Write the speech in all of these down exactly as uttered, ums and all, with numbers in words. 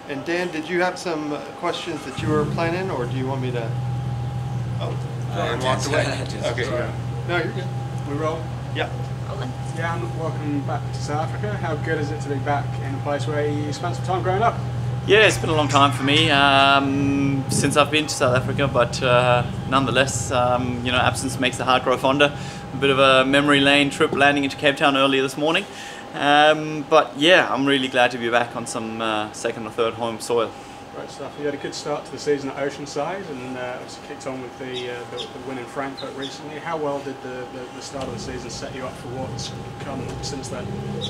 And Dan, did you have some questions that you were planning, or do you want me to? Oh, Brian walked away. Okay. Sorry. No, you're good. We roll? Yeah. Jan, welcome back to South Africa. How good is it to be back in a place where you spent some time growing up? Yeah, it's been a long time for me um, since I've been to South Africa, but uh, nonetheless, um, you know, absence makes the heart grow fonder. A bit of a memory lane trip landing into Cape Town earlier this morning. Um, but yeah, I'm really glad to be back on some uh, second or third home soil. Great stuff. You had a good start to the season at Oceanside, and uh, obviously kicked on with the, uh, the, the win in Frankfurt recently. How well did the, the, the start of the season set you up for what's come since then?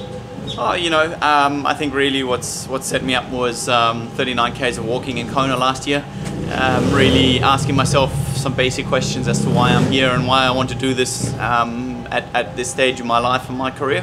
Oh, you know, um, I think really what's what set me up was um, thirty-nine Ks of walking in Kona last year. Um, really asking myself some basic questions as to why I'm here and why I want to do this um, at, at this stage of my life and my career.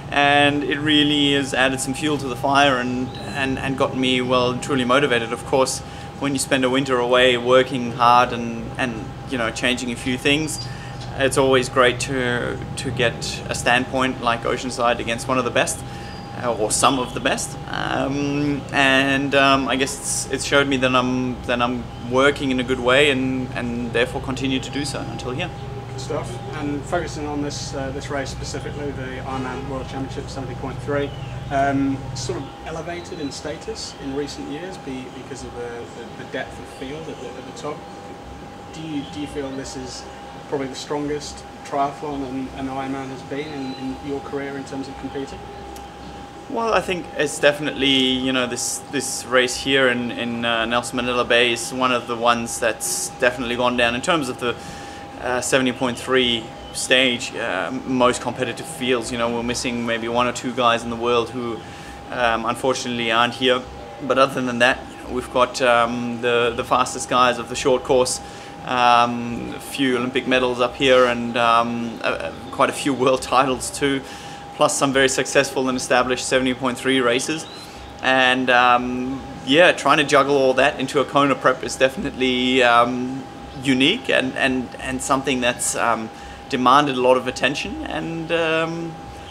And it really has added some fuel to the fire and, and, and got me well truly motivated. Of course, when you spend a winter away working hard and, and you know changing a few things, it's always great to to get a standpoint like Oceanside against one of the best, or some of the best. Um, and um, I guess it's, it's showed me that I'm that I'm working in a good way and, and therefore continue to do so until here. Stuff. And focusing on this uh, this race specifically, the Ironman World Championship seventy point three, um, sort of elevated in status in recent years be, because of the, the, the depth of field at the, at the top. Do you do you feel this is probably the strongest triathlon an, an Ironman has been in, in your career in terms of competing? Well, I think it's definitely, you know, this this race here in, in uh, Nelson Mandela Bay is one of the ones that's definitely gone down in terms of the Uh, seventy point three stage, uh, most competitive fields. You know, we're missing maybe one or two guys in the world who um, unfortunately aren't here. But other than that, you know, we've got um, the, the fastest guys of the short course, um, a few Olympic medals up here, and um, uh, quite a few world titles too, plus some very successful and established seventy point three races. And um, yeah, trying to juggle all that into a Kona prep is definitely um, unique and, and, and something that's um, demanded a lot of attention, and um,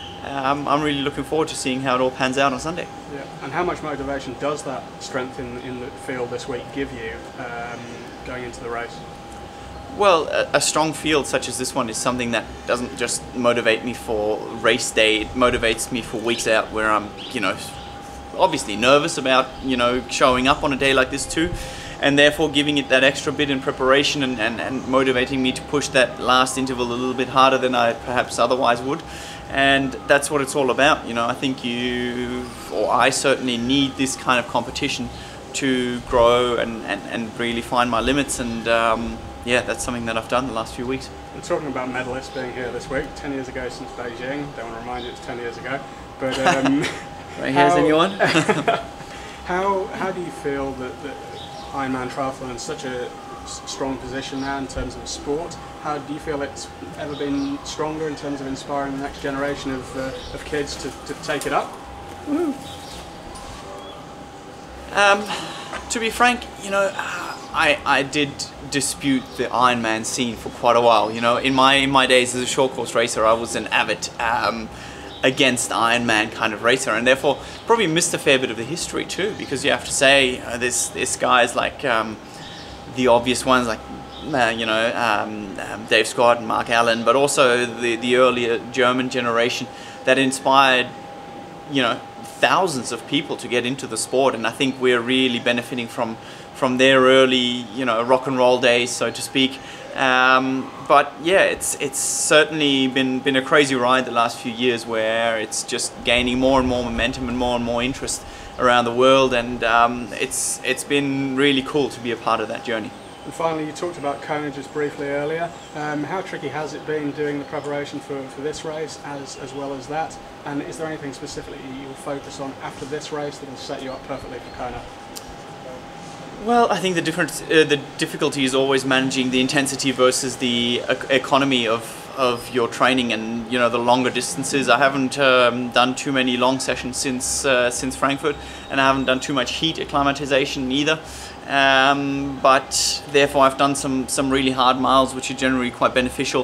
um, I'm really looking forward to seeing how it all pans out on Sunday. Yeah. And how much motivation does that strength in, in the field this week give you um, going into the race? Well, a, a strong field such as this one is something that doesn't just motivate me for race day, it motivates me for weeks out, where I'm, you know, obviously nervous about, you know, showing up on a day like this too, and therefore giving it that extra bit in preparation and, and, and motivating me to push that last interval a little bit harder than I perhaps otherwise would. And that's what it's all about. You know, I think you, or I certainly need this kind of competition to grow and, and, and really find my limits. And um, yeah, that's something that I've done the last few weeks. We're talking about medalists being here this week, ten years ago since Beijing. Don't want to remind you it's ten years ago. But um, right here's anyone? how, how do you feel that, that Ironman triathlon in such a strong position now in terms of sport? How do you feel it's ever been stronger in terms of inspiring the next generation of, uh, of kids to, to take it up? Woo. Um, to be frank, you know, I, I did dispute the Ironman scene for quite a while. You know, in my in my days as a short course racer, I was an avid um, against Ironman kind of racer, and therefore probably missed a fair bit of the history too, because you have to say uh, there's, there's guys like um, the obvious ones like uh, you know um, um, Dave Scott and Mark Allen, but also the, the earlier German generation that inspired, you know, thousands of people to get into the sport. And I think we're really benefiting from from their early, you know, rock and roll days, so to speak. Um, but yeah, it's it's certainly been been a crazy ride the last few years, where it's just gaining more and more momentum and more and more interest around the world, and um, it's it's been really cool to be a part of that journey. And finally, you talked about Kona just briefly earlier. Um, how tricky has it been doing the preparation for, for this race as, as well as that? And is there anything specifically you'll focus on after this race that will set you up perfectly for Kona? Well, I think the difference, uh, the difficulty is always managing the intensity versus the uh, economy of of your training, and you know, the longer distances. I haven't um, done too many long sessions since uh, since Frankfurt, and I haven't done too much heat acclimatization either. Um, but therefore, I've done some some really hard miles, which are generally quite beneficial.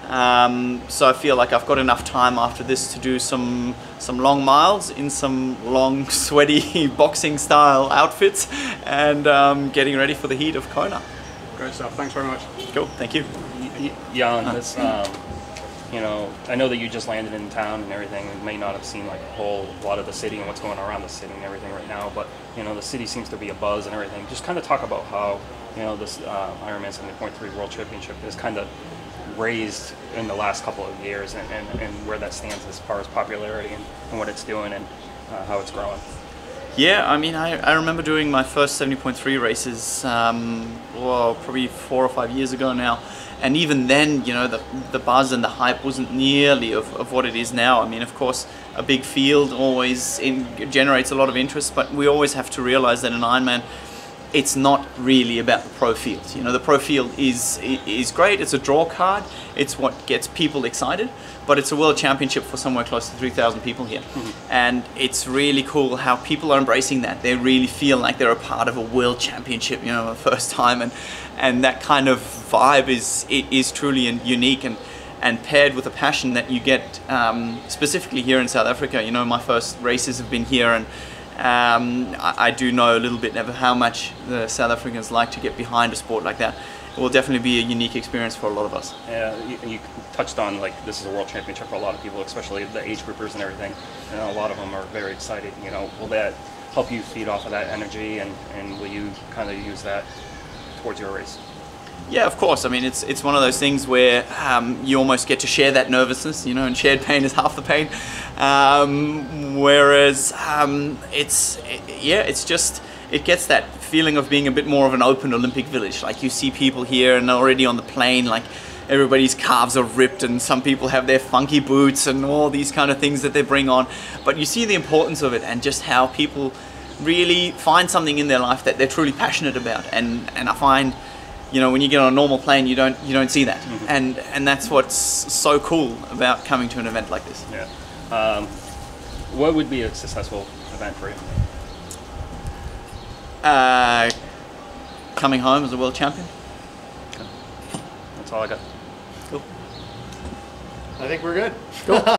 Um, so I feel like I've got enough time after this to do some some long miles in some long, sweaty boxing style outfits, and um, getting ready for the heat of Kona. Great stuff. Thanks very much. Cool. Thank you. Y- Jan, this, um, you know, I know that you just landed in town and everything, and may not have seen like a whole lot of the city and what's going on around the city and everything right now, but you know, the city seems to be a buzz and everything. Just kind of talk about how, you know, this uh, Ironman seventy point three World Championship is kind of raised in the last couple of years, and, and, and where that stands as far as popularity and, and what it's doing, and uh, how it's growing. Yeah, I mean, I, I remember doing my first seventy point three races, um, well, probably four or five years ago now. And even then, you know, the, the buzz and the hype wasn't nearly of, of what it is now. I mean, of course, a big field always in, generates a lot of interest, but we always have to realize that an Ironman, it's not really about the pro field. You know, the pro field is is great. It's a draw card. It's what gets people excited. But it's a world championship for somewhere close to three thousand people here. Mm-hmm. And it's really cool how people are embracing that. They really feel like they're a part of a world championship, you know, the first time. And and that kind of vibe is is truly unique, and and paired with the passion that you get um, specifically here in South Africa. You know, my first races have been here, and Um, I, I do know a little bit of how much the South Africans like to get behind a sport like that. It will definitely be a unique experience for a lot of us. Yeah, you, you touched on, like, this is a world championship for a lot of people, especially the age groupers and everything. And a lot of them are very excited. You know, will that help you feed off of that energy, and, and will you kind of use that towards your race? Yeah, of course. I mean, it's it's one of those things where um, you almost get to share that nervousness, you know, and shared pain is half the pain. Um, whereas um, it's, it, yeah, it's just, it gets that feeling of being a bit more of an open Olympic village. Like, you see people here and already on the plane, like, everybody's calves are ripped, and some people have their funky boots and all these kind of things that they bring on. But you see the importance of it, and just how people really find something in their life that they're truly passionate about. And, and I find, you know, when you get on a normal plane, you don't you don't see that, mm-hmm. and and that's what's so cool about coming to an event like this. Yeah. Um, what would be a successful event for you? Uh, coming home as a world champion. Okay. That's all I got. Cool. I think we're good. Cool.